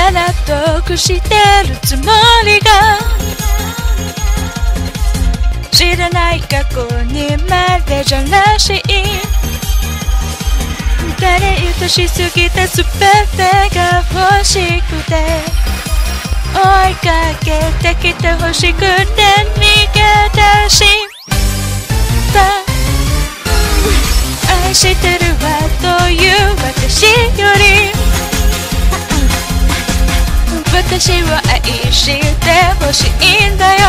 納得してるつもりが知らない過去にまでじゃらしい誰愛しすぎて全てが欲しくて追いかけてきて欲しくて逃げ出した愛してるわという私より私を愛してほしいんだよ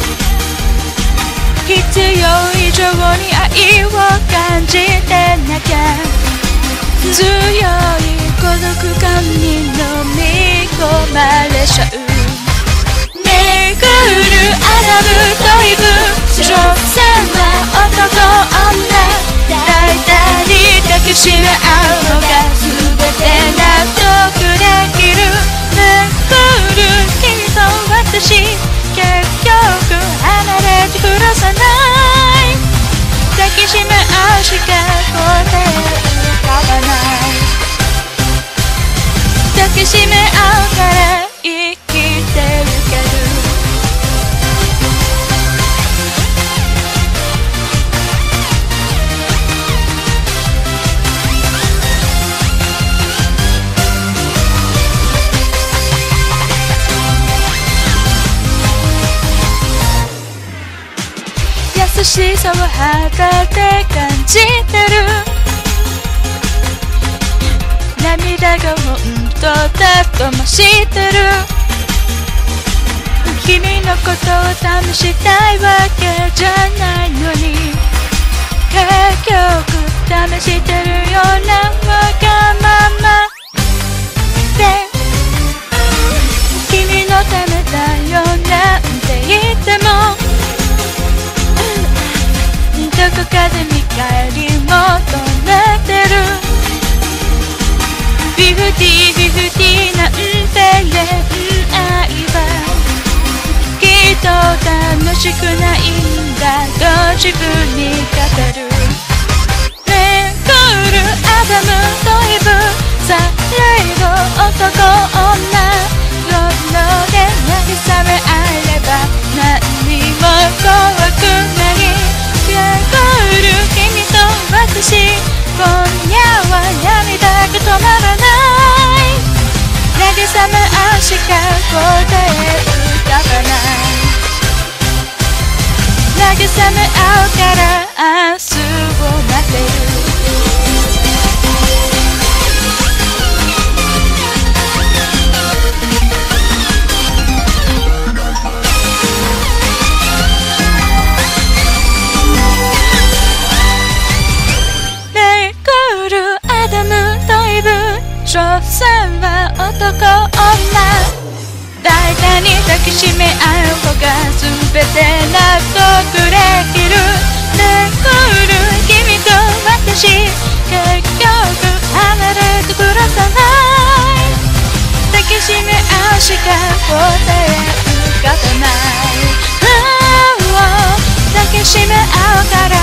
必要以上に愛を感じてなきゃ強い孤独感に飲み込まれちゃう巡るアダムとイブ所詮は男女大胆に抱きしめ合うのが全て納得できる巡る君と私結局離れて暮らさない抱きしめ合うしか答え浮かばない抱きしめ合うから生きてゆける優しさを肌で感じてる涙が本当だとも知ってる君のことを試したいわけじゃないのに結局試してるようなわがままで君のためだよなんて言ってもどこかで見返り求めてるフィフティフィフティなんて恋愛はきっと楽しくないんだと自分に語る巡るアダムとイブされど男女世ので慰め合えれば何も怖くない巡る君と私今夜は涙が止まらない慰め合うしか答え浮かばない慰め合うから明日を待てる所詮は男女大胆に抱きしめ合う方が全て納得できる巡る君と私結局離れて暮らさない抱きしめ合うしか答え浮かばない抱きしめ合うから